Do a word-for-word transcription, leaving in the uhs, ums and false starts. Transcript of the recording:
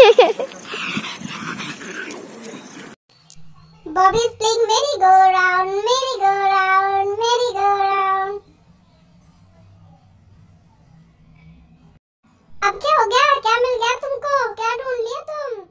Bobby's playing merry-go-round, merry-go-round, merry-go-round. अब क्या हो गया? क्या मिल गया तुमको? क्या ढूंढ लिया तुम?